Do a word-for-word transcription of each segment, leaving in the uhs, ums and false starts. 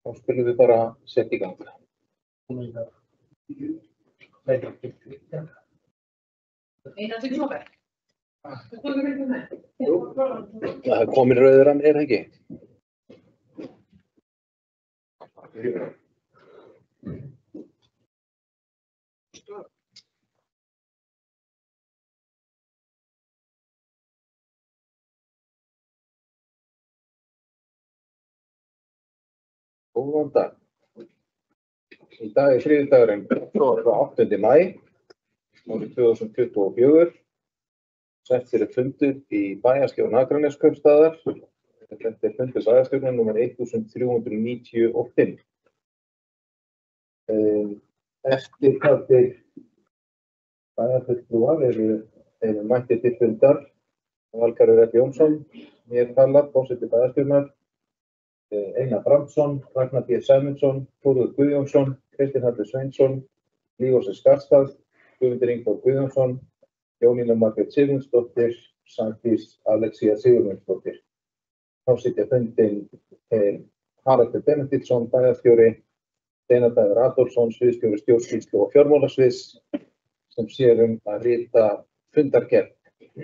Þá skulum við bara setja í gang. Það er komin rauður hann, er það ekki? Góðan dag. Í dag er þriðjudagurinn áttundi maí árið tvö þúsund tuttugu og fjögur. Sett fyrir fundur í bæjarstjórn Akraneskaupstaðar. Þetta er fundur bæjarstjórnar númer þrettán hundruð níutíu og fimm. Eftirtaldir bæjarfulltrúar eru, eru mættir til fundar. Valgarður F. Jónsson, mér talar, forseti bæjarstjórnar. Einar Brandsson, Ragnar B. Sæmundsson, Þórður Guðjónsson, Kristinn Hallur Sveinsson, Lífósi Skarstad, Guðmundur Ingvar Guðjónsson, Jónína Margrét Sigmundsdóttir, Sædís Alexía Sigurmundsdóttir. Þá sitja fundinn Haraldur Benediktsson, bæjarstjóri, Steinar Dagur Adolfsson, sviðsstjóri stjórnsýslu og fjármálasviðs, sem sér um að rita fundargerð.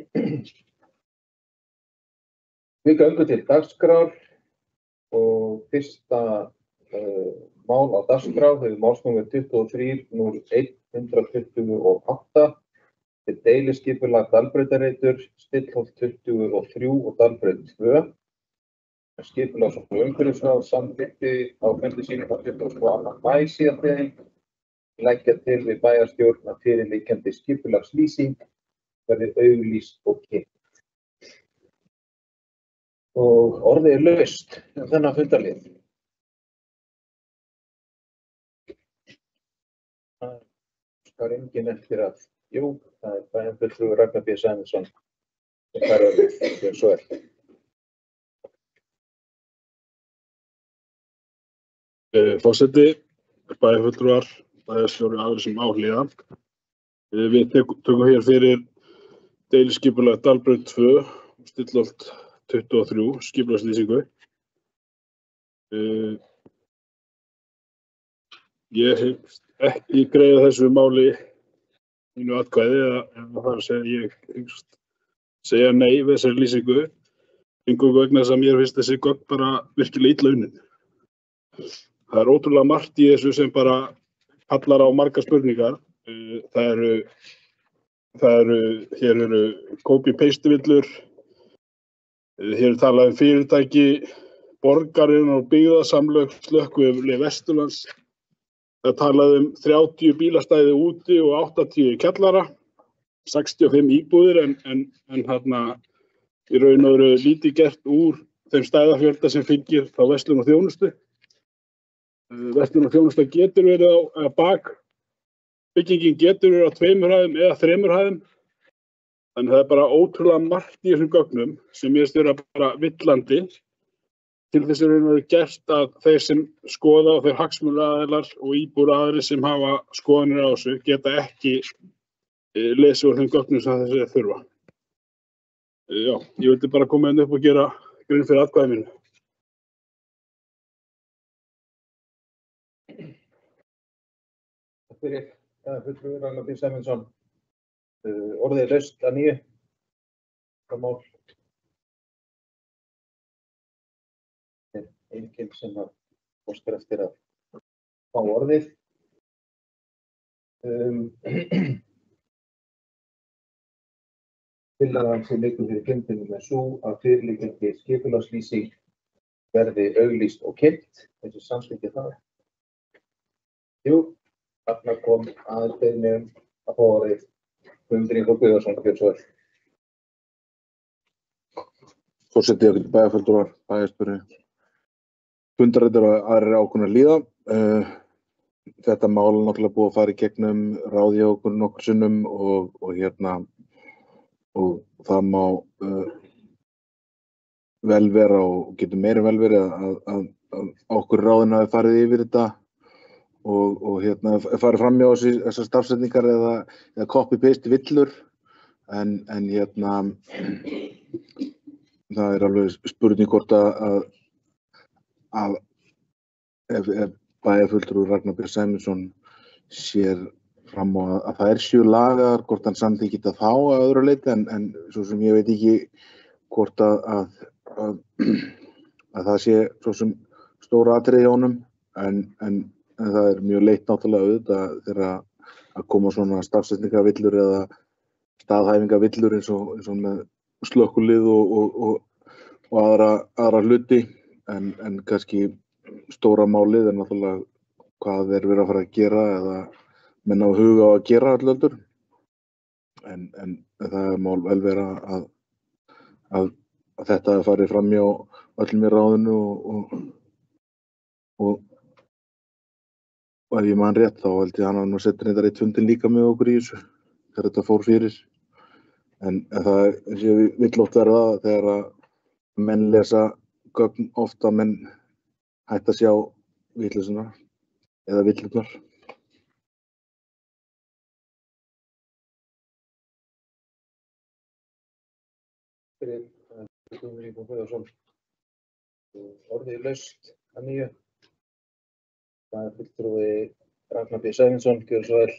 Við göngum til dagskrár. Og fyrsta uh, mál á dagskrá hefur málsnúmer tuttugu og þrjú núll eitt hundrað tuttugu og átta til deiliskipulag Dalbrautarreitur, Stillholt tuttugu og þrjú og Dalbraut tvö. Skipulags- og umhverfisráð samþykkti á fundi sínum á tuttugasta og annan maí síðastliðinn leggja til við bæjarstjórn að fyrirliggjandi skipulagslýsing verði auglýst og kynnt. Og orðið er laust um þennan fundarlið. Það skar enginn eftir að, jú, það er bæjarfulltrúi Ragnar B. Sæmundsson sem fær orðið, þegar svo er. Forseti, bæjarfulltrúar, bæjarstjóri aðrir sem áhlýða. Við tökum hér fyrir deiliskipulag Dalbraut tvö, Stillholt tuttugu og þrjú, skipulagslýsingu. Uh, ég hef ekki greiða þessu máli mínu atkvæði, eða, eða það er að segja, ég hyggst segja nei við þessari lýsingu, eingöngu vegna þess að mér finnst þessi gögn bara virkilega illa unnin. Það er ótrúlega margt í þessu sem bara kallar á margar spurningar. Uh, það eru, það eru, hér eru copy-paste villur. Hér er talað um fyrirtæki, borgarinn og byggðasamlög, Slökkvilið Vesturlands. Það er talað um þrjátíu bílastæði úti og áttatíu í kjallara, sextíu og fimm íbúðir en, en, en hérna í raun og veru lítið gert úr þeim stæðafjölda sem fylgir þá verslun og þjónustu. Verslun og þjónusta getur verið á, á bak, byggingin getur verið á tveimur hæðum eða þremur hæðum. Þannig það er bara ótrúlega margt í þessum gögnum sem ég veist vera bara villandi til þess að það er gert að þeir sem skoða og þeir hagsmunaaðilar og íbúaaðilar sem hafa skoðanir á þessu geta ekki lesið úr þeim gögnum sem þessi þurfa. Já, ég vildi bara koma inn upp og gera grein fyrir atkvæði mínu. Takk fyrir. Það er fulltrúi Ragnar B. Sæmundsson. Uh, orðið er laust að nýju. Það mál. Það er enginn sem að óskar eftir að fá orðið. Um, Tillagan sem liggur fyrir fundinum er sú að fyrirliggjandi skipulagslýsing verði auglýst og kynnt, eins og samþykkja það. Jú, þarna kom aðeins beiðni um að fá orðið. Guðmundur Ingvar Guðjónsson, gjörðu svo vel. Forseti og bæjarfulltrúar, bæjarstjóri, fundarreitur og aðrir ákveðnar líða. Þetta mál er náttúrulega búið að fara í gegnum ráði hjá okkur nokkur sinnum og, og hérna og það má uh, vel vera og getur meira vel verið að, að, að okkur ráðin hafi farið yfir þetta og, og hérna farið fram hjá þessar starfsetningar eða, eða copy-paste villur en, en hérna það er alveg spurning hvort að, að, að ef, ef bæjarfulltrúi Ragnar B. Sæmundsson sér fram á að, að þær séu lagaðar, hvort hann samþykkir það þá að öðru leyti, en, en svo sem ég veit ekki hvort að, að, að, að það sé svo sem stóra atriði hjá honum, en, en, en það er mjög leitt náttúrulega auðvitað þegar að koma svona stafsetningavillur eða staðhæfingavillur eins og, eins og með slökkvilið og, og, og, og aðra, aðra hluti, en, en kannski stóra málið er náttúrulega hvað þeir verið að fara að gera eða menn á huga á að gera allöldur, en, en það má vel vera að, að, að þetta fari fram hjá öllum í ráðinu og, og, og, og ef ég man rétt þá held ég hann að nú setja þetta eitt fundin líka með okkur í þessu þegar þetta fór fyrir, en, en það er eins og ég vill oft verða þegar að menn lesa gögn ofta menn hætta að sjá vitleysuna eða villurnar. Fyrir Guðmundur Ingi Guðjónsson. Orðið laust að nýju. Það er fulltrúi Ragnar B. Sæmundsson, gjörðu svo vel.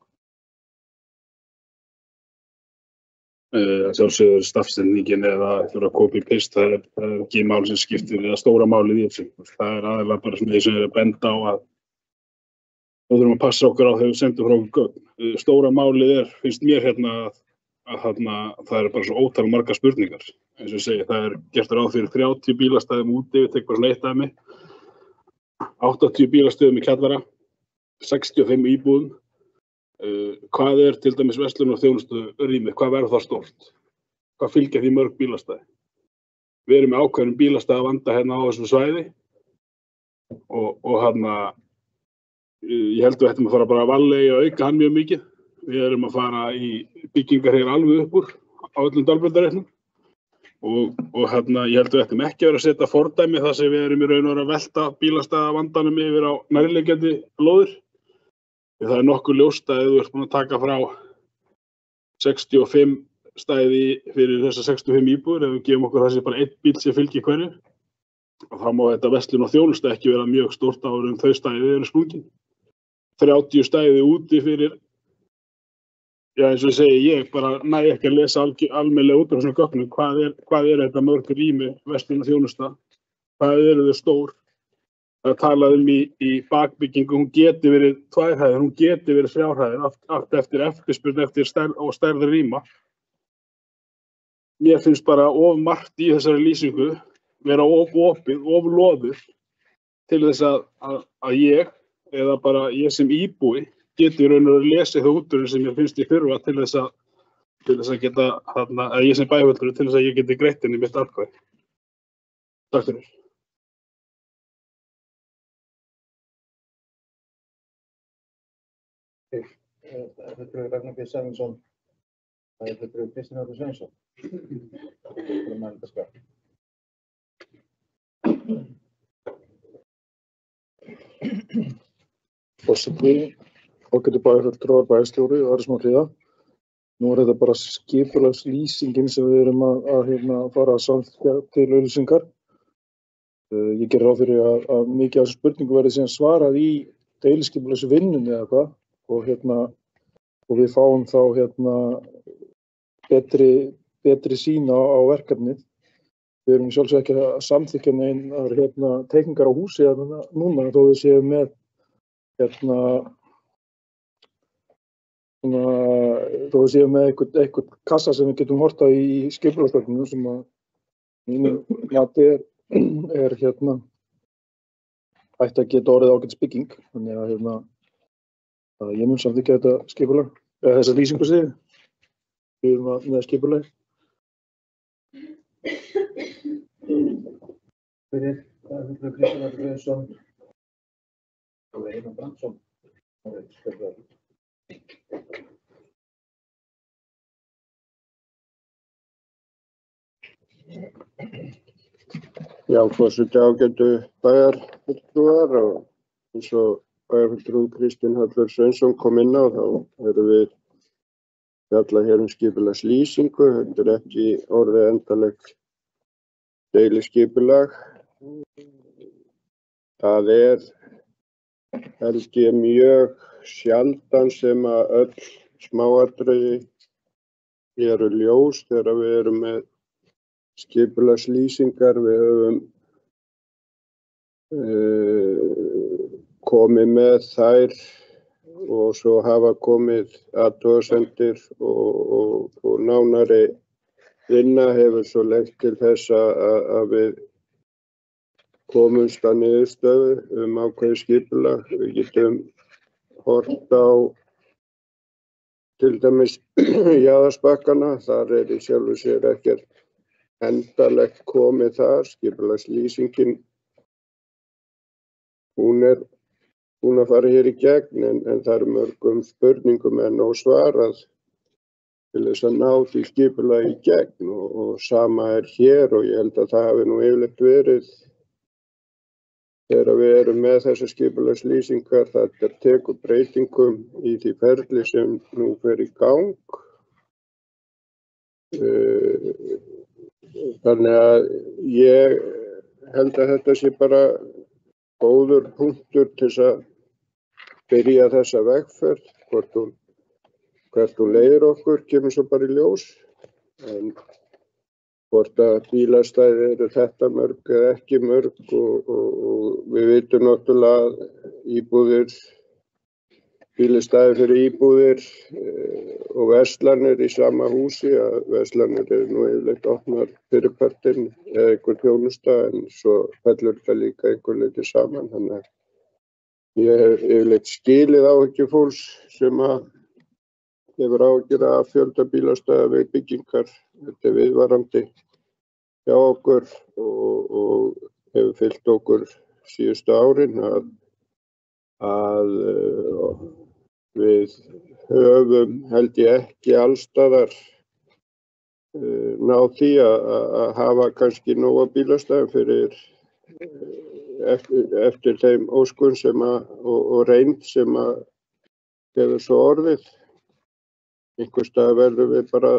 Uh, sjálfsögður stafsetningin eða eitthvað copy-paste, það er, það er ekki mál sem skiptir eða stóra málið í þessu. Það er aðeinslega bara sem þess að er að benda á að við þurfum að passa okkur á þegar við sendum frá okkur gögn. Uh, stóra málið er, finnst mér hérna að, að þarna, það er bara svo ótal margar spurningar. Eins og ég segi, það er gert ráð fyrir þrjátíu bílastæðum úti, við tekum bara svona eitt dæmi, áttatíu bílastöðum í kjallara, sextíu og fimm íbúðum. Uh, hvað er til dæmis verslun og þjónustu rými, hvað verður það stórt? Hvað fylgja því mörg bílastæði? Við erum með ákveðnum bílastæði að vanda hérna á þessum svæði og, og hérna, ég held að við ættum að fara bara að vallega að auka hann mjög mikið. Við erum að fara í byggingar hér alveg upp úr á öllum Dalbrandareitnum og, og hérna, ég held að við ættum ekki að vera að setja fordæmi þar sem við erum í raun og veru að velta bílastæða vandanum yfir á nærliggjandi lóðir. Það er nokkuð ljóst að ef þú ert búin að taka frá sextíu og fimm stæði fyrir þessar sextíu og fimm íbúðir, ef við gefum okkur þessi bara einn bíl sem fylgir hverju, og þá má þetta verslun og þjónusta ekki vera mjög stórt áður en þau stæði eru sprungin. þrjátíu stæði úti fyrir, já eins og ég segi, ég bara næ ekki að lesa almennilega út af þessum gögnum, hvað er, hvað er þetta mörg rými verslun og þjónusta, hvað eru þau stór. Það er talað um í, í bakbyggingu, hún geti verið tværhæðir, hún geti verið þrjárhæðir, allt, allt eftir eftirspurn eftir stærð og stærðar rýma. Mér finnst bara of margt í þessari lýsingu vera of opið, of loðið til þess að, að, að ég, eða bara ég sem íbúi, geti raun og lesið það útúr sem ég finnst ég þurfa til þess að, til þess að geta, þarna, að ég sem bæjarfulltrúi, til þess að ég geti greitt inn í mitt atkvæði. Takk fyrir. Þetta er Ragnar B. Sæmundsson, það er þetta Kristinn Árni Sveinsson. Þetta er mældaskap. Forseti, ágætu bæjarfulltrúar, bæjarstjóri og aðra smá hliða. Nú er þetta bara skipulagslýsingin sem við erum að, að hérna, fara að samþykkja til auglýsingar. Uh, ég ger ráð fyrir að, að mikið af þessum spurningum verði síðan svarað í deiliskipulagsvinnunni eða hvað. Og, hérna, og við fáum þá hérna, betri, betri sýn á, á verkefnið. Við erum sjálfsög ekki að samþykkja neinar hérna, teikningar á húsi hérna, núna, þó við séum með, hérna, svona, þó við séum með einhvern, einhvern kassa sem við getum horta í skipulagsgögnum sem að mínum mati er, er hérna, ætti að geta orðið ágætis bygging. Þannig að hérna, að ég mun samþykkja þetta skipulag, eða þessa lýsingu sig, við erum að með skipulag. Fyrir Kristinn Árni Sveinsson og Einar Brandsson. Já, forseti, ágætu bæjarfulltrúar og eins og bæjarfulltrúi Kristinn Hallur Sveinsson kom inn á, þá erum við fjalla hér um skipulagslýsingu. Þetta er ekki orðið endanlegt deiliskipulag. Það er held ég mjög sjaldan sem að öll smáatriði eru ljós þegar við erum með skipulagslýsingar. Við höfum uh, komið með þær og svo hafa komið athugasemdir og, og, og nánari vinna hefur svo leitt til þess að, að við komumst að niðurstöðu um ákveðið skipulag. Við getum horft á til dæmis Jaðarsbakkana, þar er í sjálfu sér ekkert endalegt komið þar. Skipulagslýsingin, hún er búin að fara hér í gegn en, en það eru mörgum spurningum enn ósvarað til þess að ná því skipulagi í gegn og, og sama er hér og ég held að það hafi nú yfirleitt verið þegar við erum með þessar skipulagslýsingar. Þetta tekur breytingum í því ferli sem nú fer í gang. Þannig að ég held að þetta sé bara góður punktur til þess að byrja þessa vegferð. Hvort hún, hvert hún leiðir okkur kemur svo bara í ljós. En hvort að bílastæði eru þetta mörg eða ekki mörg og, og, og við vitum náttúrulega að íbúðir, bílastæði fyrir íbúðir eh, og verslanir í sama húsi, að verslanir eru nú yfirleitt opnar fyrirpartinn eða einhver þjónusta en svo fellur þetta líka einhver leyti saman. Þannig að ég hef yfirleitt skilið áhyggjur fólks sem að hefur áhyggjur af fjölda bílastæða við byggingar. Þetta er viðvarandi hjá okkur og, og hefur fylgt okkur síðustu árin að, að uh, við höfum held ég ekki allstaðar uh, náð því að, að hafa kannski nóga bílastæðum fyrir uh, eftir, eftir þeim óskun sem að, og, og reynd sem að hefur svo orðið. Einhvers staðar verðum við bara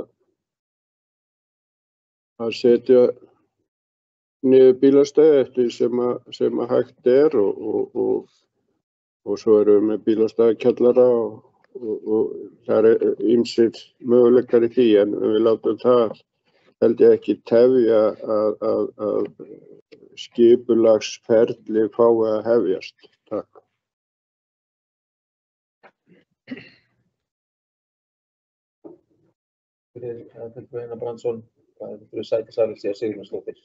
að setja niður bílastæði eftir sem að, sem að hægt er og, og, og, og svo erum við með bílastæðakjallara og, og, og það er ýmsir möguleikar í því en við látum það held ég ekki tefja að, að, að skipulagsferli fái að hefjast. Takk. Fyrir fulltrúa Einar Brandsson, fyrir Sædís Alexía Sigurjónsdóttir.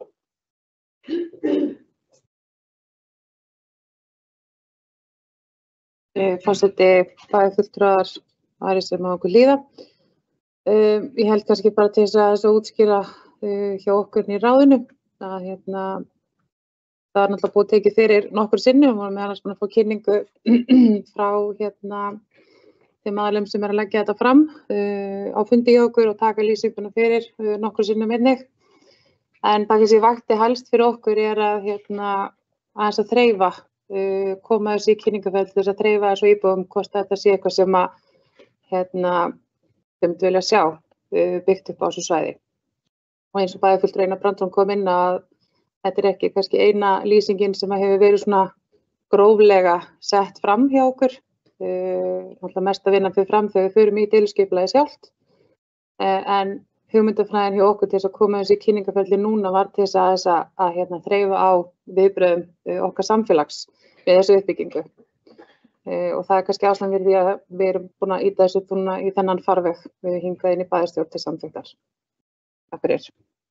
Forseti, bæjarfulltrúar aðrir sem á okkur líða. Um, ég held kannski bara til þess að þess að útskýra uh, hjá okkur í ráðinu að hérna, það er náttúrulega búið tekið fyrir nokkur sinni og við erum meðal að fá kynningu frá hérna þeim aðilum sem er að leggja þetta fram uh, á fundi hjá okkur og taka lýsinguna fyrir uh, nokkur sinnum einnig. En það sem vakti helst fyrir okkur er að hérna aðeins að þreifa, uh, koma þessi í kynningaferli þess að þreifa þessu íbúðum hvort þetta sé eitthvað sem að hérna þeim vilja sjá uh, byggt upp á þessu svæði. Og eins og bæjarfulltrúi Einar Brandsson kom inn að þetta er ekki kannski eina lýsingin sem hefur verið svona gróflega sett fram hjá okkur. Uh, mest að vinna fyrir fram þegar við förum í deiliskipulagið sjálft uh, en hugmyndafræðin hjá okkur til þess að koma þessi í kynningaferli núna var til þess að, þess að, að hérna, þreifa á viðbröðum uh, okkar samfélags við þessu uppbyggingu uh, og það er kannski ástæðan fyrir því að við erum búin að íta þessu búin í þennan farveg við hingað inn í bæjarstjórn til samþykktar. Takk fyrir.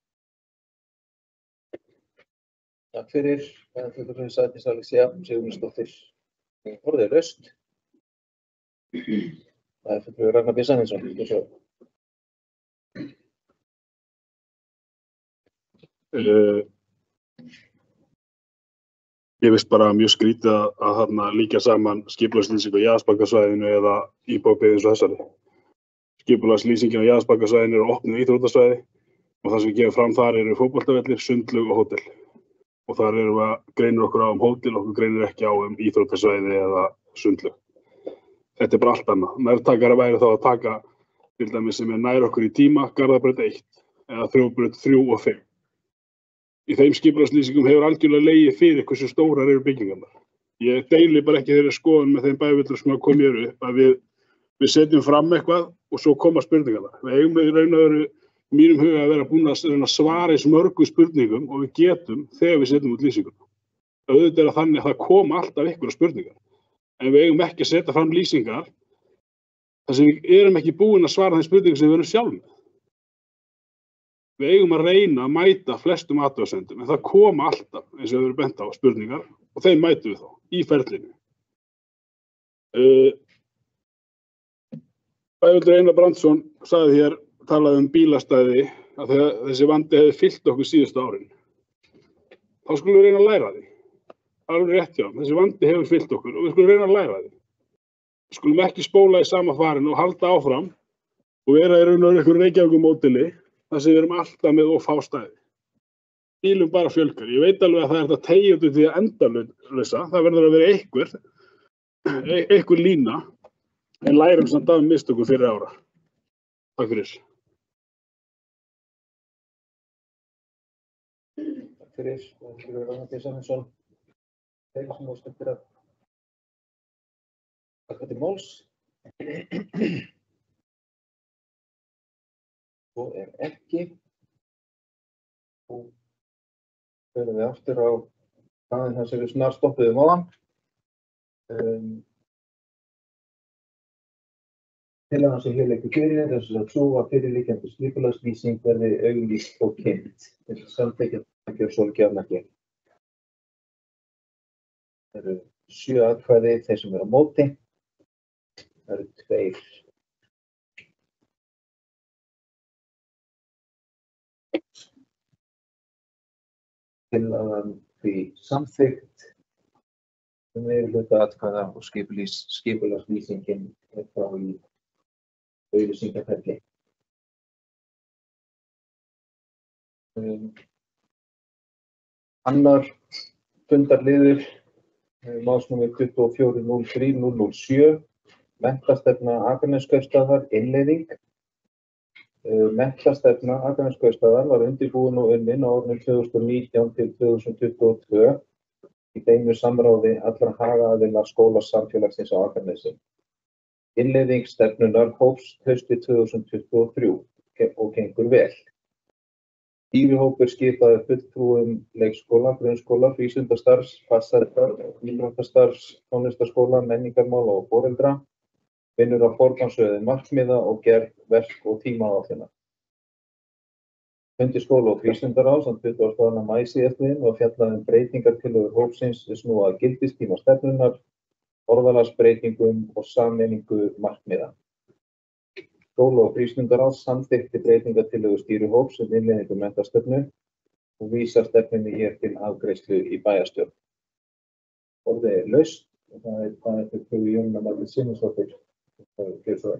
Takk fyrir. Fulltrúi Sædís Alexía Sigurjónsdóttir. Orðið er laust. Það er fulltrúi Ragnar B. Sæmundsson. Uh, ég veist bara mjög skrítið að, að þarna líka saman skipulagslýsingu á Jaðarsbakkasvæðinu eða íbúðabyggð eins og þessari. Skipulagslýsingin á Jaðarsbakkasvæðinu eru opnuð íþróttasvæði og það sem við gefum fram þar eru fótboltavellir, sundlaug og hótel. Og þar erum við að greinir okkur á um hótel og okkur greinir ekki á um íþróttasvæði eða sundlaug. Þetta er bara allt annað. Nærtakara væri þá að taka til dæmis sem er nær okkur í tíma, Garðabraut eitt eða Þjóðbraut þrjú og fimm. Í þeim skipulagslýsingum hefur algjörlega legið fyrir hversu stórar eru byggingarnar. Ég deili bara ekki þeirri skoðun með þeim bæjarfulltrúum sem að koma hér upp að við, við setjum fram eitthvað og svo koma spurningarna. Við eigum í raun og veru í mínum huga að vera búin að svara eins mörgum spurningum og við getum þegar við setjum út lýsinguna. Auðvitað er að þannig að það koma alltaf einhverjar spurningar. En við eigum ekki að setja fram lýsingar þar sem við erum ekki búin að svara þeim spurningum sem við erum sjálf með. Við eigum að reyna að mæta flestum athugasemdum, en það koma alltaf, eins og við erum bent á, spurningar og þeim mætum við þá í ferlinu. Uh, Bæjarfulltrúi Einar Brandsson sagði hér, talaði um bílastæði, að þessi vandi hefði fyllt okkur síðustu árin. Þá skulum við reyna að læra því. Alveg rétt hjá, þessi vandi hefur fyllt okkur og við skulum reyna að læra því. Við skulum ekki spóla í sama farin og halda áfram og vera í raun og veru einhverju Reykjavíkurmódeli þar sem við erum alltaf með of fá stæði. Bílum bara fjölgar. Ég veit alveg að það er þetta tegjandi því að endalausa. Það verður að vera einhver, einhver lína, en lærum samt af mistökum fyrir ára. Takk fyrir. Takk fyrir. Og fyrir Ragnar B. Sæmundsson. Þeir sem óskar eftir að taka til máls. Svo er ekki. Og förum við aftur á staðinn þar sem við snar stoppuðum áðan. Um, Tillagan sem hér liggur fyrir er þess að svo að fyrirliggjandi skipulagslýsing verði auglýst og kynnt til að samþykkja gjörsolgjafnargerð. Það eru sjö atkvæði þeir sem eru á móti. Það eru tveir. Tillagan því samþykkt um meirihluta atkvæða og skipulagslýsingin er frá í auglýsingaferli. Um, annar fundarliður, málsnúmer tuttugu og fjögur núll þrír núll núll sjö, menntastefna Akraneskaupstaðar, innleiðing. Uh, menntastefna Akraneskaupstaðar var undirbúin og unnin á árunum tvö þúsund og nítján til tvö þúsund tuttugu og tvö í beinu samráði allra hagaðila skólasamfélagsins á Akranesi. Innleiðing stefnunnar hófst haustið tvö þúsund tuttugu og þrjú og gengur vel. Stýrihópur skipaði fulltrúum leikskóla, grunnskóla, frístundastarfs, farsældar, íþróttastarfs, tónlistarskóla, menningarmála og foreldra, vinnur á forgangsröðun markmiða og gerð verk- og tímaáætlunar. Fundi skóla- og frístundaráðs þann tuttugasta og annan maí síðastliðinn og fjallaði um breytingartillögur hópsins sem snúa að gildistíma stefnunnar, orðalagsbreytingum og sameiningu markmiða. Skóla- og frístundaráðs samþykkti breytingartillögur stýrihóps um innleiðingu menntastefnu og vísar stefnunni hér til afgreiðslu í bæjarstjórn. Orðið er laust og það er bæjarfulltrúi Jónína Margrét Sigmundsdóttir. Það er svo.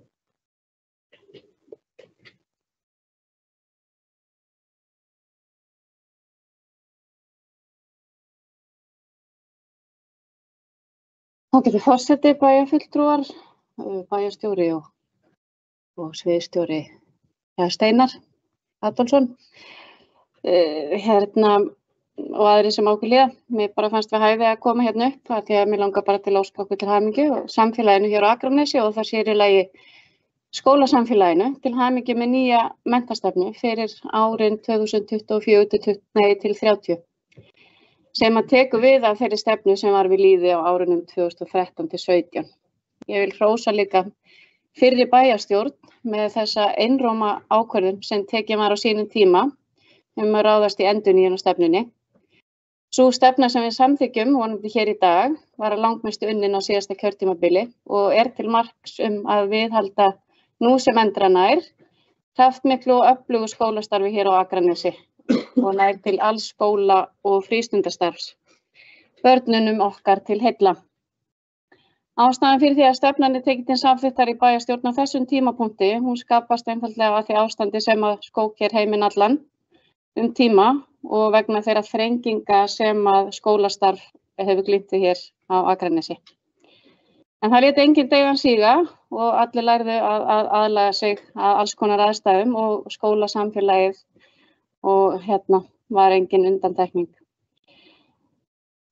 Ágæti forseti, bæjarfulltrúar, bæjarstjóri og, og sviðsstjóri ja, Steinar Adolfsson, uh, hérna og aðri sem ákveð líða. Mér bara fannst við hæfi að koma hérna upp að því að mér langar bara til að óska okkur til hamingju og samfélaginu hér á Akranesi og það sér í lagi skólasamfélaginu til hamingju með nýja menntastefnu fyrir árin tvö þúsund tuttugu og fjögur til þrjátíu. Sem að tekur við af þeirri stefnu sem var við lýði á árunum tvö þúsund og þrettán til sautján. Ég vil hrósa líka fyrri bæjarstjórn með þessa einróma ákvörðun sem tekin var á sínum tíma um að ráðast í endurnýjun á stefnunni. Sú stefna sem við samþykjum vonandi hér í dag var að langmestu unnin á síðasta kjörtímabili og er til marks um að viðhalda nú sem endranær kraftmiklu og öflugu skólastarfi hér á Akranesi og nær til alls skóla og frístundastarfs. Börnunum okkar til heilla. Ástæðan fyrir því að stefnan er tekin til samþykktar í bæjarstjórn á þessum tímapunkti, hún skapast einfaldlega af því ástandi sem að skók hér heiminn allan um tíma og vegna þeirra þrenginga sem að skólastarf hefur glímt við hér á Akranesi. En það lét enginn deigan síga og allir lærðu að, að aðlaga sig að alls konar aðstæðum og skólasamfélagið og hérna var engin undantekning.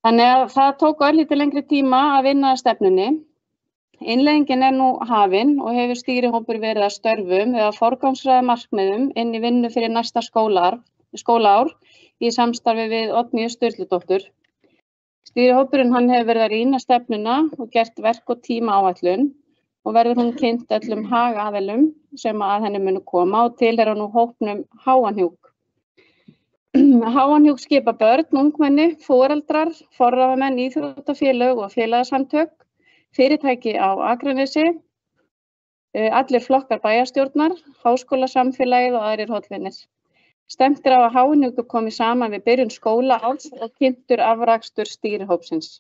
Þannig að það tók örlítið lengri tíma að vinna að stefnunni. Innleiðingin er nú hafin og hefur stýrihópur verið að störfum við að forgangsraða markmiðum inn í vinnu fyrir næsta skólaár, skólaár í samstarfi við Oddnýju Sturludóttur. Stýrihópurinn hann hefur verið að rýna stefnuna og gert verk og tímaáætlun og verður hún kynnt öllum hagaðilum sem að henni munu koma og tilheyra nú hópnum Háanhjúk. Háanhjúk skipa börn, ungmenni, foreldrar, forráðamenn, íþróttafélög og félagasamtök, fyrirtæki á Akranesi, allir flokkar bæjarstjórnar, háskólasamfélagið og aðrir hollvinir. Stefnt er á að Háanhjúkur komi saman við byrjun skólaárs og kynntur afrakstur stýrihópsins.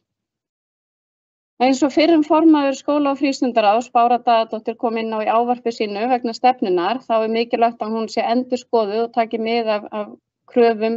Eins og fyrrum formaður skóla- og frístundaráðs, Bára Daðadóttir, kom inn á í ávarpi sínu vegna stefnunnar, þá er mikilvægt að hún sé endurskoðuð og taki mið af, af kröfum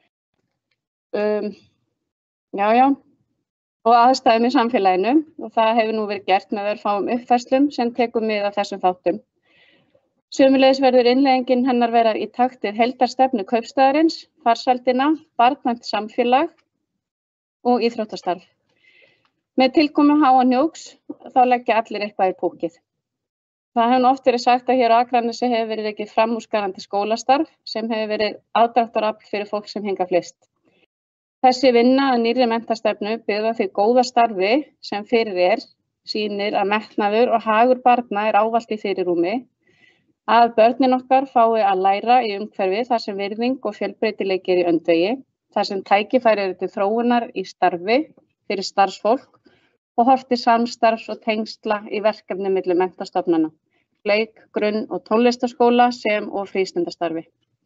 um, já, já, og aðstæðum í samfélaginu og það hefur nú verið gert með örfáum uppfærslum sem tekur mið af þessum þáttum. Sömuleiðis verður innleiðingin hennar vera í takt við heildarstefnu kaupstaðarins, farsældina, barnvænt samfélag og íþróttastarf. Með tilkomu Háanhjúks þá leggja allir eitthvað í púkkið. Það hefur oft verið sagt að hér á Akranesi hefur verið rekið framúrskarandi skólastarf sem hefur verið aðdráttarafl fyrir fólk sem hingað flyst. Þessi vinna að nýrri menntastefnu byggð á því góða starfi sem fyrir er, sýnir að metnaður og hagur barna er ávallt í fyrirrúmi, að börnin okkar fái að læra í umhverfi þar sem virðing og fjölbreytileiki er í öndvegi, þar sem tækifæri eru til þróunar í starfi fyrir starfsfólk og horft til samstarfs og tengsla í verkefni milli menntastofnana, leik-, grunn- og tónlistarskóla sem og frístundastarfi.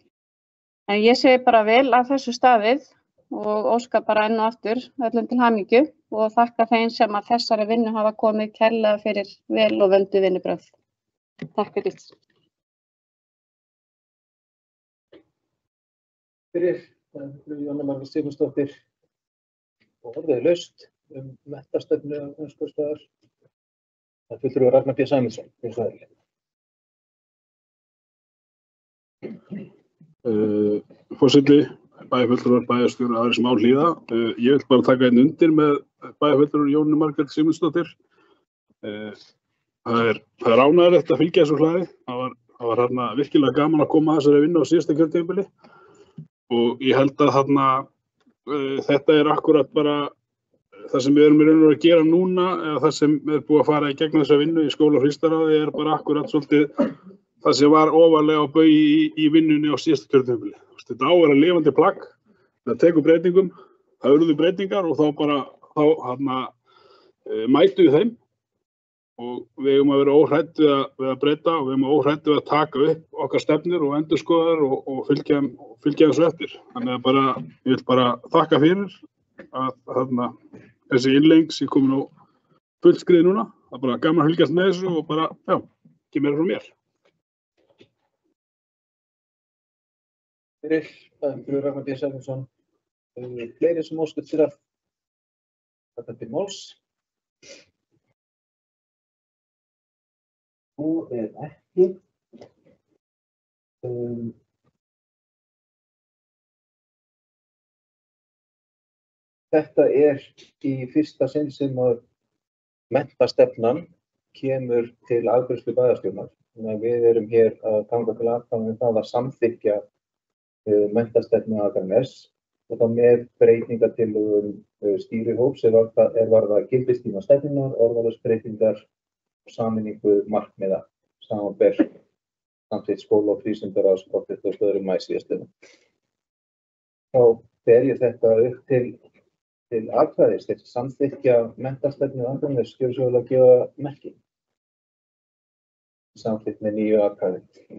En ég segi bara vel að þessu staðið og óska bara enn og aftur öllum til hamingju og þakka þeim sem að þessari vinnu hafa komið kærlega fyrir vel og vöndu vinnubrögð. Takk fyrir. Fyrir, Jóna Margrét Sigmundsdóttir og orðið laust um menntastefnu á grunnskólastaðar. Það fulltrúi Ragnar B. Sæmundsson. Uh, Forseti, bæjarfulltrúar, bæjarstjóri og aðrir sem á hlýða. Uh, ég vil bara taka einn undir með bæjarfulltrúar Jónu Margrét Sigmundsdóttir. Uh, það er, það er ánægjulegt að fylgja þessu hlaði. Það var, það var hérna virkilega gaman að koma að þessari vinnu á síðasta kjörtímabili og ég held að þarna uh, þetta er akkurat bara það sem við erum í raun og veru að gera núna eða það sem er búið að fara í gegnum þessa vinnu í skóla- og frístundaráði er bara akkurat svolítið það sem var ofarlega á baugi í, í vinnunni á síðasta kjörtímabili. Þetta á að vera lifandi plagg, það tekur breytingum, það urðu breytingar og þá bara þá hérna e, mætum við þeim og við eigum að vera óhrædd við að, við að breyta og við eigum að óhrædd við að taka upp okkar stefnur og endurskoðar og, og fylgja fylgja þessu eftir. Þannig að bara ég vil bara þakka fyrir að þarna þessi innleiðing sem komin á fullskrið núna. Það er bara gaman að fylgjast með þessu og bara, já, ekki meira frá mér. Fyrir, það er Ragnar B. Sæmundsson. Fleiri sem óskast til að taka til máls. Nú er ekki. Um, Þetta er í fyrsta sinn sem að menntastefnan kemur til afgreiðslu bæjarstjórnar. Þannig að við erum hér að ganga til atkvæða um það að samþykkja uh, menntastefnu Akraness og þá með breytingatillögum uh, stýrihóps er varða gildistíma stefnunnar, orðalagsbreytingar og sameiningu markmiða samanber samþykkt skóla- og frístundaráðs frá tuttugasta og annan maí síðastliðnum. Þá ber ég þetta upp til til atkvæðis til samþykkja menntastefnu Akraness gjörðu svo vel að gefa merki. Samþykkt með nýju atkvæði.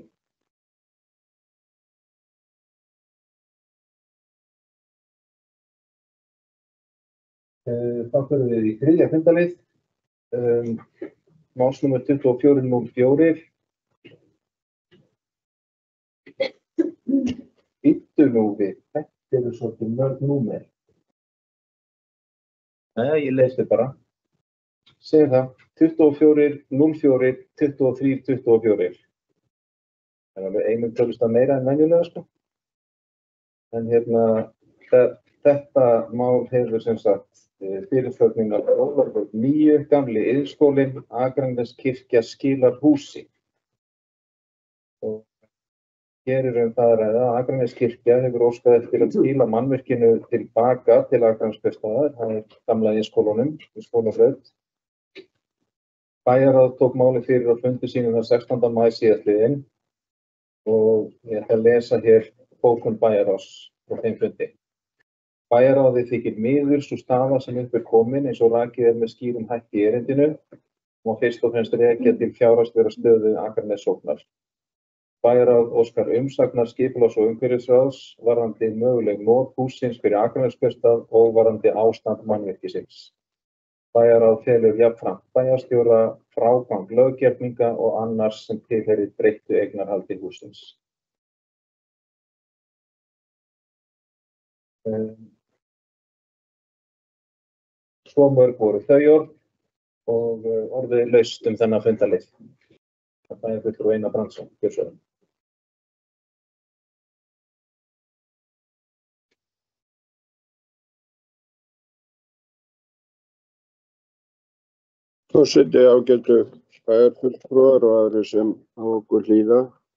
Þá förum við í þriðja fundalið. Um, Málsnúmer tuttugu og fjögur núll fjögur. Bíddu nú við, þetta eru svolítið mörg númer. Nei, ég leysti bara. Segir það, tuttugu og fjögur núll fjögur, tuttugu og þrír tuttugu og fjögur. Það er alveg einum tölustaf meira en venjulega, sko. En hérna, það, þetta mál hefur sem sagt fyrirflutning af Ólafur níu, gamli iðnskólinn, Akraneskirkja skilar húsi. Og hér er um það að ræða að Akraneskirkja hefur óskað eftir að skila mannvirkinu tilbaka til Akraneskirkjustaðar, það er gamla iðnskólanum, í Skólabraut. Bæjarráð tók málið fyrir á fundi sínum þann sextánda maí síðastliðinn og ég ætla að lesa hér bókun bæjarráðs frá þeim fundi. Bæjarráði þykir miður sú staða sem upp er komin eins og rakið er með skýrum hætti í erindinu og fyrst og fremst rekja til fjárhagslegrar stöðu Akranessóknar. Bæjarráð óskar umsagnar skipulags- og umhverfisráðs varðandi möguleg not hússins fyrir Akraneskjörstað og varðandi ástand mannvirkisins. Bæjarráð felur jafnframt bæjarstjóra frágang löggerninga og annars sem tilheyrir breyttu eignarhaldi hússins. Svo mörg voru þau orð og orðið er laust um þennan fundarlið. Það er fulltrúi Einar Brandsson, kjörsöðum. Forseti, ágætu bæjarfulltrúar og aðrir sem á okkur hlýða.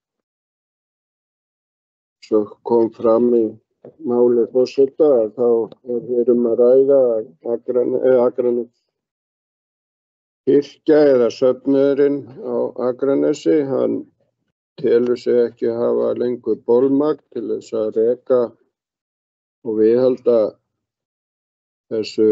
Svo kom fram í máli forseta að þá er hér um að ræða að Akraneskirkja eða söfnuðurinn á Akranesi, hann telur sig ekki hafa lengur bolmagn til þess að reka og viðhalda þessu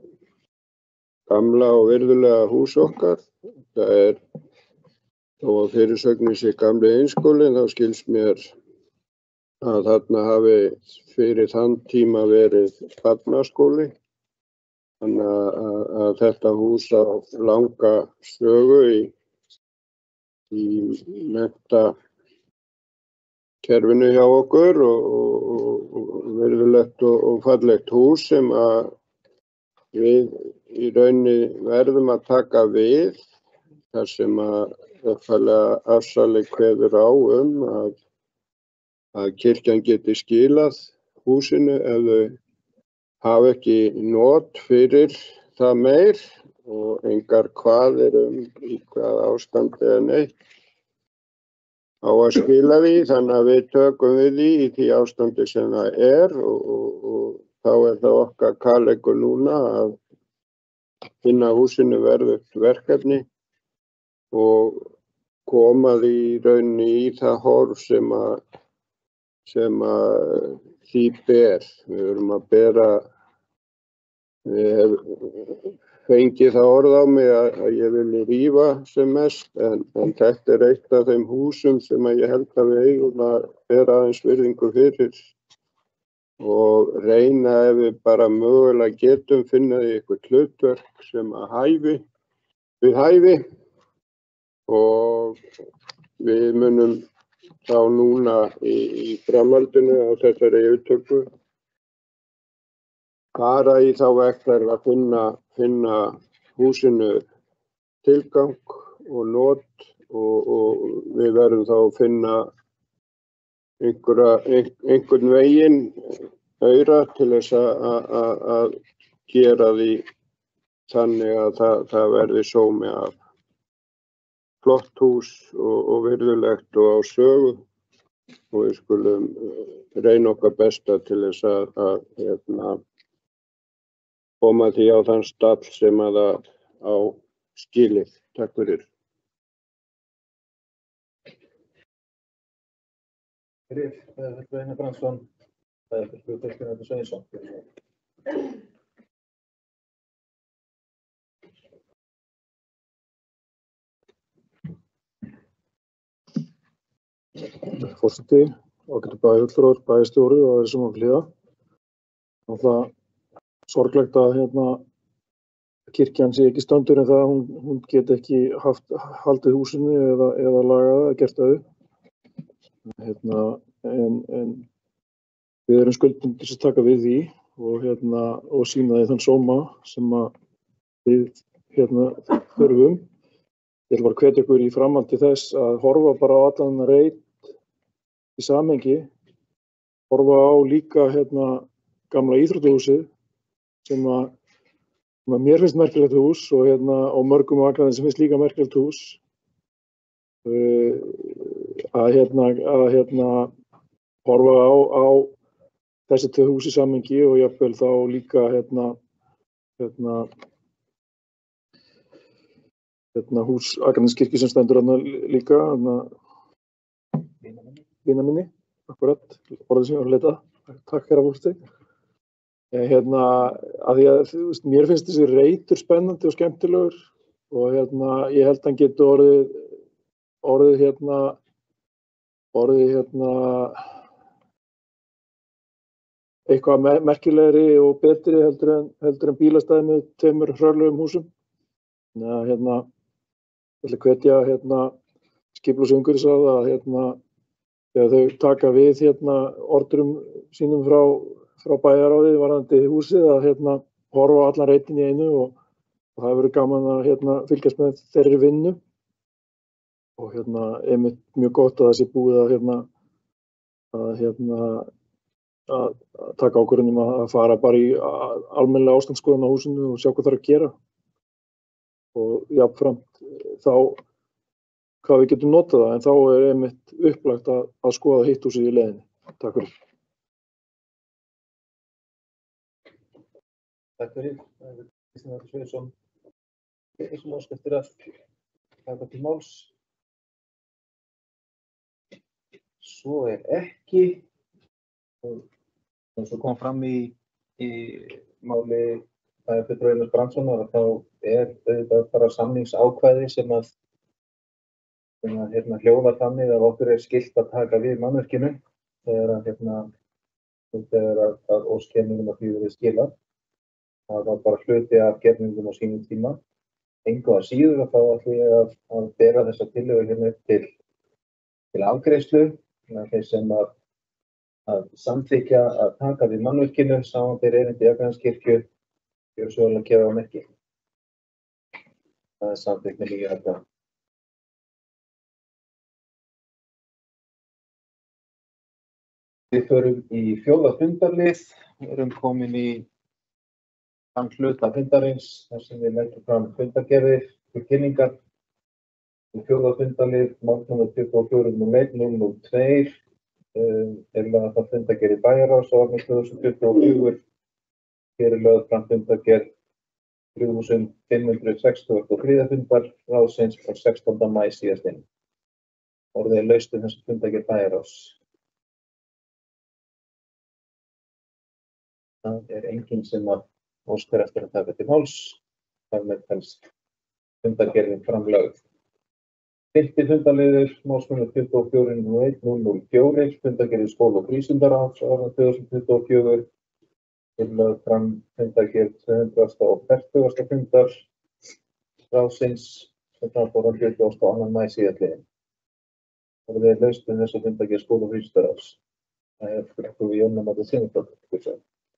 gamla og virðulega hús okkar. Það er þó að fyrirsögnin sé gamli iðnskólinn, þá skilst mér að þarna hafi fyrir þann tíma verið barnaskóli. Þannig að, að þetta hús á langa sögu í, í menntakerfinu hjá okkur og, og, og virðulegt og, og fallegt hús sem að við í rauninni verðum að taka við þar sem að upphaflega afsali kveður á um að, að kirkjan geti skilað húsinu ef þau hafa ekki not fyrir það meir og engar kvaðir um í hvað ástandi eða neitt á að skila því, þannig að við tökum við því í því ástandi sem það er og, og, og þá er það okkar kærleikur núna að finna húsinu verðugt verkefni og koma því í rauninni í það horf sem að, sem að því ber. Við erum að bera, við hefum fengið það orð á mig að, að ég vilji rífa sem mest en, en þetta er eitt af þeim húsum sem að ég held að við eigum að bera aðeins virðingu fyrir og reyna ef við bara mögulega getum finna því eitthvað hlutverk sem að hæfi við hæfi og við munum þá núna í, í framhaldinu á þessari yfirtöku fara í þá vegferð að finna, finna húsinu tilgang og not og, og við verðum þá að finna einhverja, ein, einhvern veginn aura til þess að gera því þannig að það, það verði sómi af flott hús og, og virðulegt og á sögu og við skulum reyna okkar besta til þess að, að hérna, koma því á þann stall sem að það á skilið. Takk fyrir. Fyrir, þetta er Einar Brandsson, það er fyrir Kristján Sveinsson. Forseti, ágætu bæjarfulltrúar, bæjarstjóri og aðrir sem á hlýða. Náttúrulega sorglegt að hérna, kirkjan sé ekki standur en það hún, hún get ekki haft haldið húsinu eða, eða lagað eða gert það upp. Hérna, en, en við erum skuldbundin til að taka við því og, hérna, og sýna því þann sóma sem að við hérna, þurfum. Ég vil bara hvetja ykkur í framhaldi þess að horfa bara á allan reit í samhengi, horfa á líka hérna, gamla íþróttahúsið sem að, sem að mér finnst merkilegt hús og, hérna, og mörgum á Akranesi sem finnst líka merkilegt hús. Uh, að, hérna, að hérna, horfa á, á þessi tvö hús í samhengi og jafnvel þá líka hérna, hérna, hérna hús Akranesskirkju sem stendur hérna líka, hérna, vinaminni, akkurat, orðið sem ég var að leita, takk herra fólksteg. Hérna, að því að þú veist, mér finnst þessi reitur spennandi og skemmtilegur og hérna, ég held að hann geti orðið, orðið hérna, orðið hérna, eitthvað merkilegri og betri heldur en, heldur en bílastæði með tveimur hrörlegum húsum. Þannig að hérna, ég ætla að hvetja hérna, skipulagsumhverfis að að hérna, þegar þau taka við hérna, orðurum sínum frá, frá bæjarráði varðandi húsið að hérna, horfa á allan reitin í einu og, og það verður gaman að hérna, fylgjast með þeirri vinnu. Og hérna, einmitt mjög gott að það sé búið að, hérna, að, hérna, að, að taka ákvörðun um að fara bara í almennilega ástandsskoðun á húsinu og sjá hvað þarf að gera. Og jafnframt þá hvað við getum notað það, en þá er einmitt upplagt að, að skoða hitt húsið í leiðinni. Takk fyrir. Takk fyrir. Kristinn Atli Sverrisson. Þessum ósk eftir að taka til máls. Svo er ekki. Og svo kom fram í, í máli bæjarfulltrúa Einars Brandssonar að þá er auðvitað bara samningsákvæði sem að, sem að hérna, hljóða þannig að okkur er skylt að taka við mannvirkinu þegar að, hérna, þegar að, að óskerningum að því verið skilað. Það var bara hluti af gerningum á sínum tíma. Engu að síður að þá ætlum ég að, að bera þessa tillögu hérna til, til afgreiðslu. Þeir sem að, að samþykkja að taka við mannvirkinu samanber erindi Akraneskirkju gjör svo vel að gefa á merki. Það er samþykkt með líka þetta. Við förum í fjórða fundarlið, við erum komin í þann hluta fundarins þar sem við leggjum fram fundargerðir til kynningar. Í fjórða fundarlið, mál númer tuttugu og fjögur núll eitt núll núll tvö, um, er lögð fram fundargerð í bæjarráðs á árinu tvö þúsund tuttugu og fjögur. Hér er lögð fram fundargerð þrjú þúsund fimm hundruð sextugustu og þriðja fundar ráðsins frá sextánda maí síðastliðnum. Orðið er laust um þessa fundargerð bæjarráðs. Það er enginn sem að óskar eftir að taka til máls. Það með telst fundargerðin framlögð. Fimmti fundarliður, málsnúmer tuttugu og fjögur núll eitt núll núll fjögur, fundargerð í skóla- og frístundaráðs á árinu tvö þúsund tuttugu og fjögur. Er lögð fram fundargerð tvö hundruð og fertugasta fundar ráðsins sem fram fór þann tuttugasta og annan maí síðastliðinn. Orðið er laust um þessa fundargerð skóla- og frístundaráðs. Það er fulltrúi Jóna Margrét Sigmundsdóttir.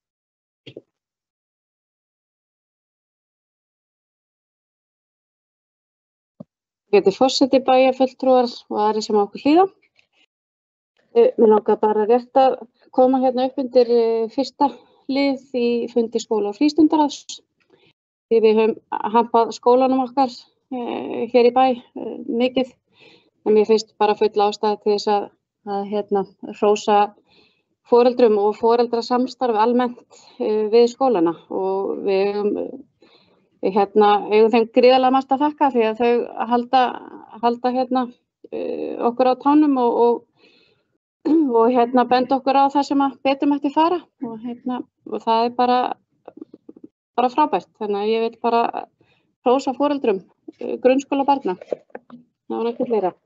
Ég heiti forseti, bæjarfulltrúar og aðrir sem á okkur hlýða. Mér langar bara rétt að koma hérna upp undir fyrsta lið í fundi skóla- og frístundaráðs. Því við höfum hampað skólanum okkar eh, hér í bæ eh, mikið. En mér finnst bara full ástæða til þess að, að hérna, hrósa foreldrum og foreldrasamstarfi almennt eh, við skólana. Og við höfum Við hérna, eigum þeim gríðarlega margt að þakka því að þau halda, halda hérna, uh, okkur á tánum og, og, og hérna, benda okkur á það sem að betur mætti fara. Og, hérna, og það er bara, bara frábært. Þannig að ég vil bara hrósa foreldrum uh, grunnskóla barna. Það var ekki fleira.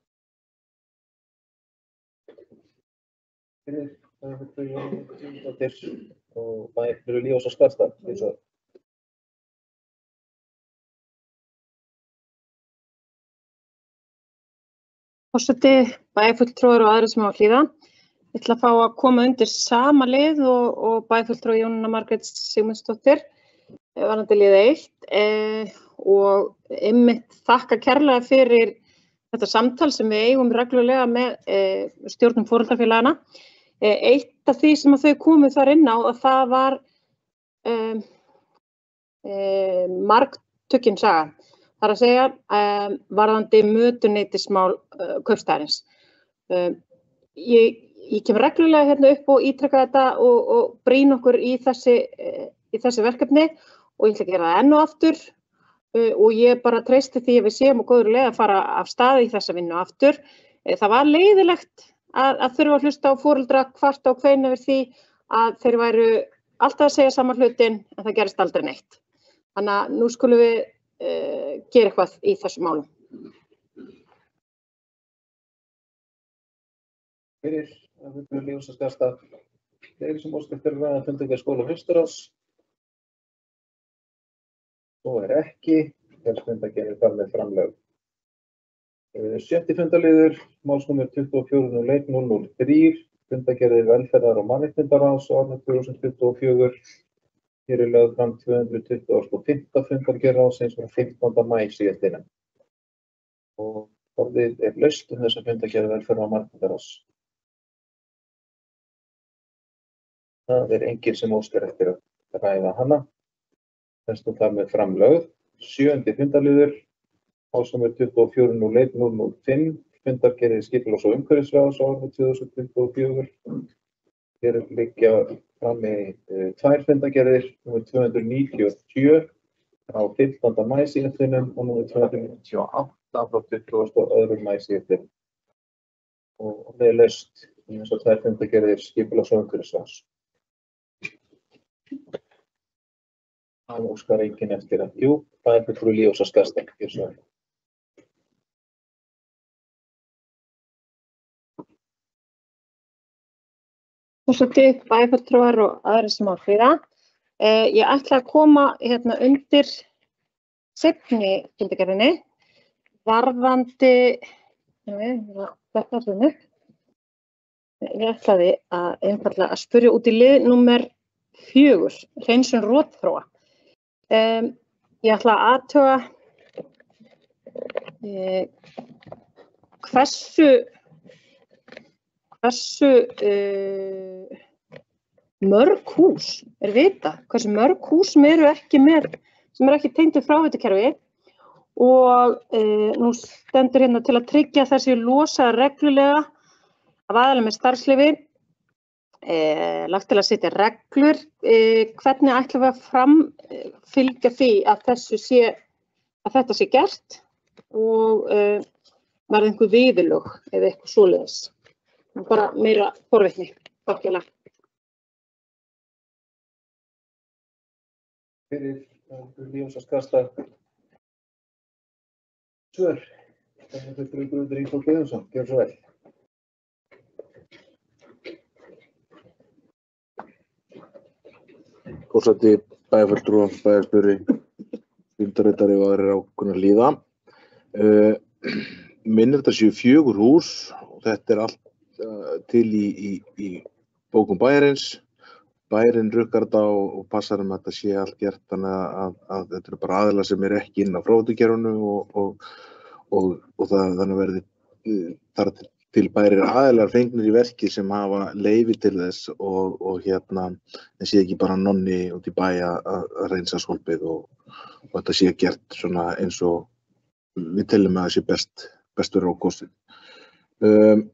Og bæjarfulltrúi Líós og Skarðstad. Forseti, bæjarfulltrúar og aðrir sem á að hlýða. Ég ætla að fá að koma undir sama lið og, og bæjarfulltrúi Jóna Margrét Sigmundsdóttir varðandi lið eitt eh, og einmitt þakka kærlega fyrir þetta samtal sem við eigum reglulega með eh, stjórnum foreldrafélagana. Eitt af því sem að þau komu þar inn á að það var um, um, margtökin saga. Það er að segja um, varðandi mötuneytismál uh, kaupstaðarins. Um, ég, ég kem reglulega hérna upp og ítreka þetta og, og brýn okkur í þessi, uh, í þessi verkefni og ég ætla að gera það enn og aftur uh, og ég bara treysti því að við séum og góður leið að fara af stað í þessa vinnu aftur. Uh, það var leiðilegt að, að þurfa að hlusta á foreldra kvart og hvein yfir því að þeir væru alltaf að segja sama hlutin en það gerist aldrei neitt. Þannig að nú skulum við uh, gera eitthvað í þessu málum. Fyrir að við byrjum ljósaskasta þeir sem óskar fyrir að ræða fundargerð skóla hausturárs. Svo er ekki, þegar fundargerð er þar með framlög. Sjötti fundarliður, málsnúmer tuttugu og fjögur núll eitt núll núll þrjú, fundargerðir velferðar- og mannréttindaráðs á árinu tvö þúsund tuttugu og fjögur. Hér er lögð fram tvö hundruð tuttugustu og fimmta fundargerð ráðsins frá fimmtánda maí síðastliðnum. Og orðið er laust um þessa fundargerð velferðar- og mannréttindaráðs. Það er enginn sem óskar eftir að ræða hana. Þess nú þar með framlögð. Sjöundi fundarliður, málsnúmer tuttugu og fjögur núll eitt núll núll fimm, fundargerðir skipulags- og umhverfisráðs á árinu tvö þúsund tuttugu og fjögur. Hér liggja frammi uh, tvær fundargerðir, númer tvö hundruð níutíu og sjö á fimmtánda maí síðastliðnum og númer tvö hundruð níutíu og átta frá tuttugasta og öðrum maí síðastliðnum. Og það er laust í þessar tvær fundargerðir skipulags- og umhverfisráðs. Það óskar enginn eftir að, jú, það er fulltrúi ljósaskasta, gjör svo vel. Forseti, bæjarfulltrúar og aðrir sem á hlýða. Eh, ég ætla að koma hérna undir seinni fundargerðinni varðandi, þetta er upp. Ég ætlaði að einfaldlega að spyrja út í lið númer fjögur, hreinsun rotþróa. Um, ég ætla að athuga eh, hversu hversu uh, mörg hús er vita, hversu mörg hús sem eru ekki með, sem eru ekki tengd við fráveitukerfi og uh, nú stendur hérna til að tryggja þessi losa reglulega af aðalum með starfsleyfi, uh, lagt til að setja reglur, uh, hvernig ætlum við að framfylgja því að þessu sé, að þetta sé gert og uh, verði einhver viðurlög eða eitthvað svoleiðis. Bara meira forvitni, takkilega. Fyrir ljósaskasta svör. Það er fulltrúi Guðmundur Ingþór Guðjónsson, gjör svo vel. Forseti, bæjarfulltrúar, bæjarstjóri, fundarritari og aðrir ákveðnar líða. Uh, minnir þetta séu fjögur hús og þetta er allt til í, í, í bókum bæjarins. Bæjarinn rukkar þetta og, og passar um að þetta sé allt gert þannig að, að, að þetta eru bara aðilar sem er ekki inn á fráveitukerfinu og, og, og, og það þannig verði þar til bærir aðilar fengnir í verki sem hafa leyfi til þess og, og hérna en sé ekki bara nonni út í bæ að, að reynsa svolpið og, og þetta sé gert svona eins og við teljum að það sé best, bestur á kostin. Um,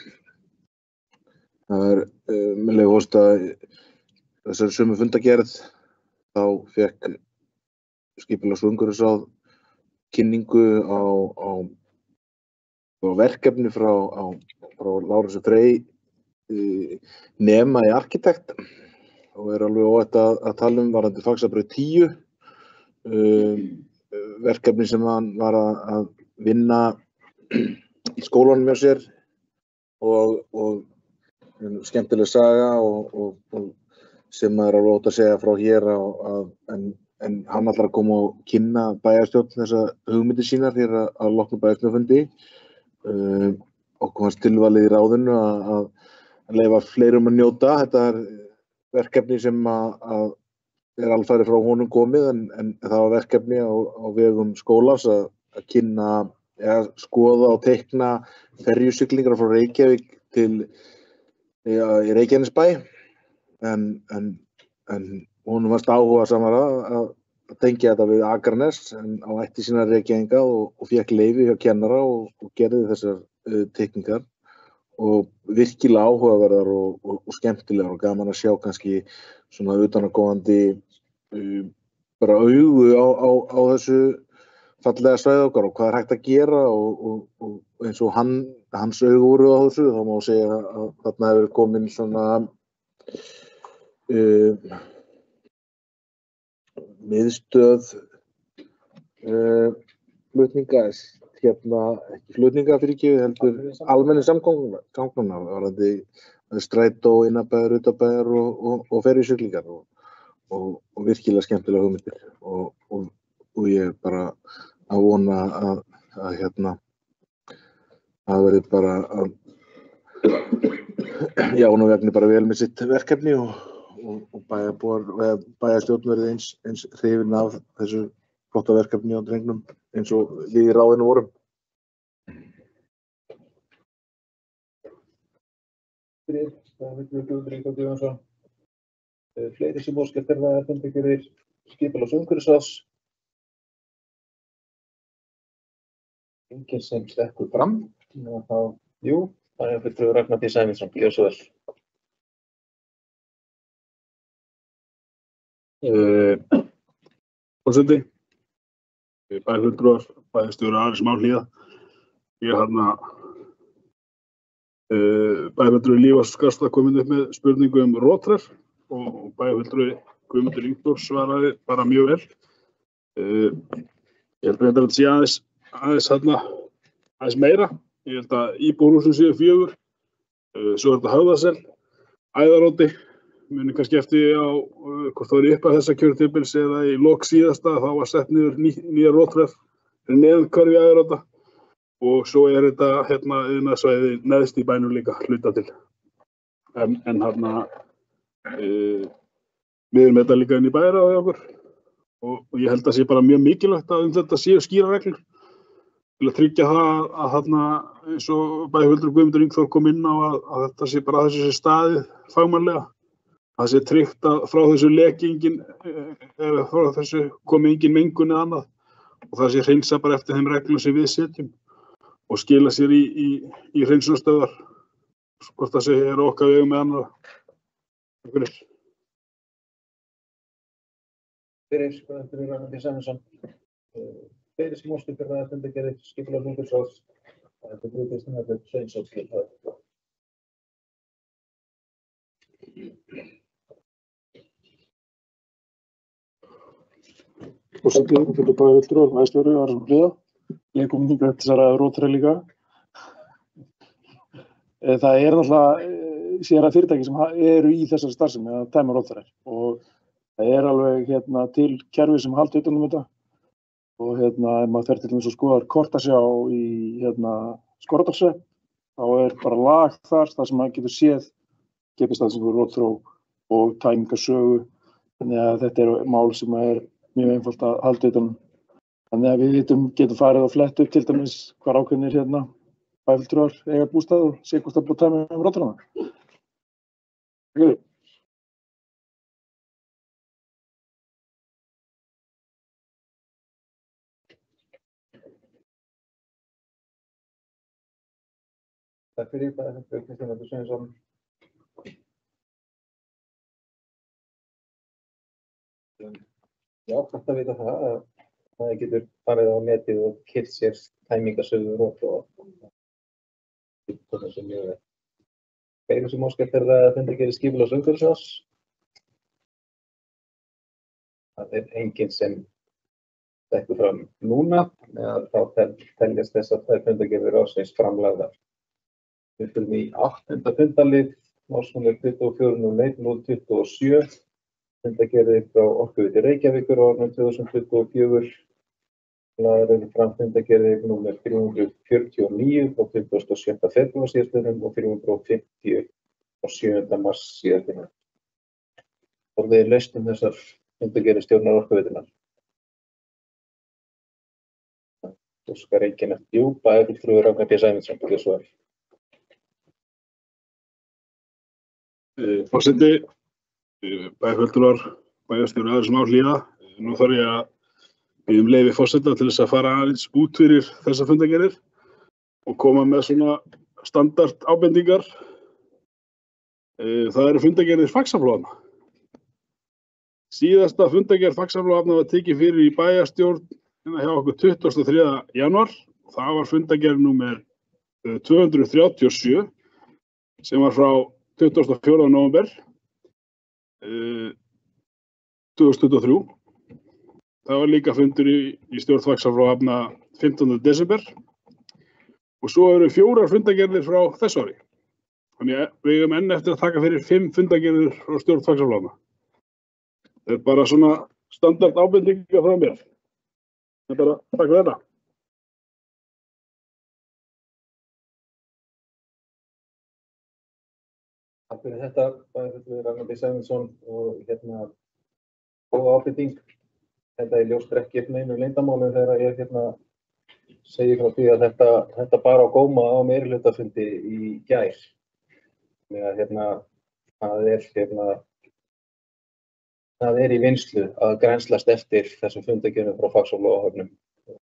Það er, uh, með leyfi hósta, þessari sömu fundargerð, þá fekk skipulags- og umhverfisráð kynningu á, á, á verkefni frá, á, frá Lárusi Frey uh, nema í arkitekt og er alveg óætt að, að tala um varðandi Faxabraut tíu, uh, verkefni sem hann var að, að vinna í skólanum hjá sér og, og skemmtileg saga og, og, og sem maður er alveg ótt að segja frá hér á, að, en, en hann ætlar að koma og kynna bæjarstjórn þessa hugmyndir sínar hér að, að loknu bæjarstjórnarfundi. Uh, okkur hans tilvalið í ráðinu að, að, að leyfa fleirum að njóta. Þetta er verkefni sem að, að er alfæri frá honum komið en, en það var verkefni á, á vegum skólans að, að kynna, eða skoða og teikna ferjusiglingar frá Reykjavík til í, í Reykjanesbæ en, en, en hún varst áhuga samara að, að tengja þetta við Akranes en á ætti sína Reykjavíka og, og fékk leyfi hjá kennara og, og gerði þessar uh, teikningar og virkilega áhugaverðar og, og, og skemmtilegar og gaman að sjá kannski svona utanaðkomandi uh, bara augu á, á, á þessu fallega svæði okkar og hvað er hægt að gera og, og, og eins og hann, hans augu voru á þessu, þá má segja að þarna hefur komin svona uh, miðstöð uh, flutninga, hérna, ekki flutninga fyrir ekki, heldur almenni samgangna, varðandi strætó, innabæðar, utabæðar og, og, og ferjusiglingar og, og, og virkilega skemmtilega hugmyndir og, og, og ég er bara að vona að, að hérna, að verði bara að, já, hún vegni bara vel með sitt verkefni og, og, og bæjarbúar, bæjarstjórn verði eins, eins hrifin af þessu flotta verkefni á drengnum eins og við í ráðinu vorum. Fyrir, það er Guðmundur Ingvar Guðjónsson. Fleiri sem óska eftir að fundargerðir skipulags- og umhverfisráðs. Enginn sem stekkur fram. Þá, jú, það er fulltrúi Ragnar B. Sæmundsson, gjörðu svo vel. Uh, Forseti, bæjarfulltrúar, bæjarstjóri Aris Már Hlíðar. Ég er hérna uh, bæjarfulltrúi Lífars Skarstad komin upp með spurningu um rótrær og bæjarfulltrúi Guðmundur Ingvar svaraði bara mjög vel. Uh, ég held reyndar að þetta sé aðeins, aðeins, hérna, aðeins meira. Ég held að íbúðarhúsin séu fjögur, uh, svo er þetta Höfðasel, Æðaróti. Muni kannski eftir á uh, hvort það var upp að þessa kjörtímabils eða í lok síðasta, þá var sett niður ný, nýja rótræf fyrir neðan hverfi Æðaróta og svo er þetta hérna iðnaðarsvæði neðst í bænum líka hluta til. En, en hérna uh, við erum þetta líka inn í bæjarráði okkur og, og ég held að sé bara mjög mikilvægt að um þetta séu skýra reglur til að tryggja það að hérna eins og bæjarfulltrúi Guðmundur Ingvar kom inn á að, að þetta sé bara þessu sé staðið fagmannlega. Það sé tryggt að frá þessu leki engin, eða frá þessu komi engin mengun eða annað og það sé hreinsa bara eftir þeim reglum sem við setjum og skila sér í, í, í hreinsunarstöðvar, hvort það sé er okkar vegum með annað. Fyrir. Fyrir, fyrir Ragnar B. Sæmundsson. Fyrir sem óska eftir að fundargerðir skipulags- og umhverfisráðs. Það er fulltrúi Kristinn Hallur Sveinsson til það. Forseti, þetta er bæjarfulltrúar, bæjarstjóri Aris Már Hlíðar. Ég er komin hingað til þess að ræða rótræ líka. Það er náttúrulega sérhæfð fyrirtæki sem eru í þessari starfsemi að tæma rótræ og það er alveg hérna, til kerfi sem halda utan um þetta og hérna, ef maður fer til dæmis og skoðar kortasjá í hérna, Skorradalshrepp, þá er bara lag þar, þar sem maður getur séð geislastaðsetningu rótþró og tæmingarsögu. Þannig að þetta er mál sem er mjög einfalt að halda utan. Þannig að við vitum, getum farið að fletta upp til dæmis hvar ákveðnir hérna bæjarfulltrúar eiga bústað og sé hvort það er búið að tæma um rótþróna. Okay. Takk fyrir það, Kristinn Hallur Sveinsson. Já, þetta vita það að það getur farið á netið og keypt sér tæmingarsögur og það sem mjög vel. Fleiri sem óska eftir að fundargerðir skipulags- og umhverfisráðs. Það er enginn sem stekkur fram núna, eða þá tel, teljast þessar tvær fundargerðir ráðsins framlagðar. Við fyrir í áttunda fundarlið, málsnúmer tuttugu og fjögur núll eitt núll tuttugu og sjö. Fundargerðir frá Orkuveitu Reykjavíkur á árinu tvö þúsund tuttugu og fjögur. Lagðar eru fram fundargerðir númer þrjú hundruð fjörutíu og níu frá tuttugasta og sjötta febrúar síðastliðnum og þrjú hundruð fimmtíu frá sjöunda mars síðastliðnum. Orðið er laust um þessar fundargerðir stjórnar Orkuveitunnar. Óskar enginn eftir, jú, bæjarfulltrúi Ragnar B. Sæmundsson, gjörðu svo vel. Eh, Forseti, eh, bæjarfulltrúar, bæjarstjóri aðeins má hlýða. Eh, Nú þarf ég að biðja um leyfi forseta til þess að fara aðeins út fyrir þessa fundargerðir og koma með svona standard ábendingar. Eh, Það eru fundargerðir Faxaflóðna. Síðasta fundargerð Faxaflóðna var tekið fyrir í bæjarstjórn hérna hjá okkur tuttugasta og þriðja janúar. Það var fundargerð númer eh, tvö hundruð þrjátíu og sjö sem var frá tuttugasta og fjórða nóvember eh, tvö þúsund tuttugu og þrjú. Það var líka fundur í, í stjórn Faxaflóðna fimmtánda desember og svo eru fjórar fundargerðir frá þessu ári. Þannig að við eigum enn eftir að taka fyrir fimm fundargerðir frá stjórn Faxaflóðna. Það er bara svona standard ábendinga frá mér. Það er bara takk fyrir þetta. Takk fyrir þetta, bæjarfulltrúi Ragnar B. Sæmundsson og hérna góð ábending. Þetta er ljóst ekki upp neinu leyndarmáli þegar ég hérna segi frá því að þetta, þetta bara á góma á meirihlutafundi í gær. Þannig að hérna það er hérna það er í vinnslu að grænslast eftir þessum fundargerðum frá Faxaflóahöfnum.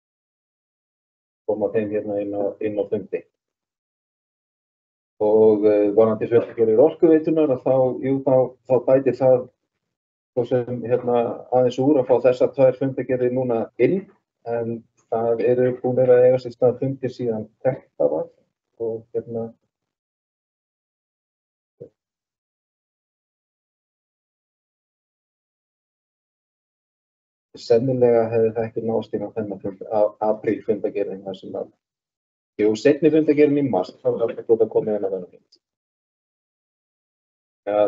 Koma þeim hérna inn á, inn á fundi. Og uh, varðandi fundargerðir Orkuveitunar að þá, jú, þá, þá bætir það svo sem hérna aðeins úr að fá þessar tvær fundargerðir núna inn, en það eru búinir að eiga sér stað fundir síðan þetta var og hérna sennilega hefði það ekki náðst inn á þennan fund, apríl fundargerðin þar sem að jú, seinni fundargerðin í mars, þá er alltaf gott að koma inn á þennan fund. Ja,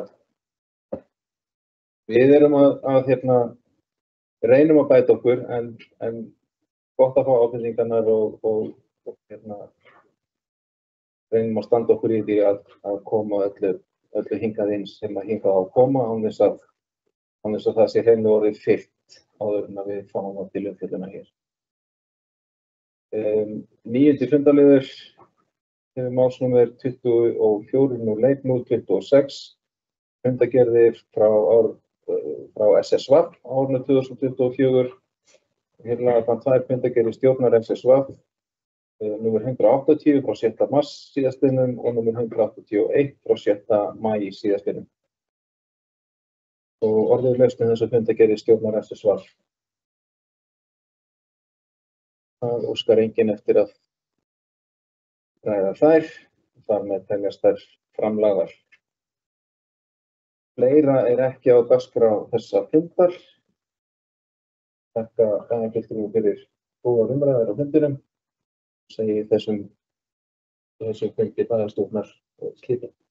við erum að, að hérna, reynum að bæta okkur, en, en gott að fá ábendingarnar og, og, og hérna, reynum að standa okkur í því að, að koma öllu, öllu hingað inn sem að hingað á að koma, án þess að, án þess að það sé hreinlega orðið fyllt áður en að við fáum það til umfjöllunar hér. Um, níundi fundarliður hefur málsnúmer tuttugu og fjögur núll eitt núll tuttugu og sex fundargerðir frá, ár, frá S S V á árinu tvö þúsund tuttugu og fjögur. Hér laga þann tvær fundargerðir stjórnar S S V númer hundrað áttatíu frá sjötta mars síðastliðnum og númer hundrað áttatíu og eitt frá sjötta maí síðastliðnum. Og orðið laust með þessu fundargerðir stjórnar S S V. Það óskar enginn eftir að ræða þær, þar með teljast þær framlagðar. Fleira er ekki á dagskrá þessa fundar. Þakka bæjarfulltrúum fyrir góðar umræður á fundinum. Segi þessum, þessum fundi bæjarstjórnar slitið.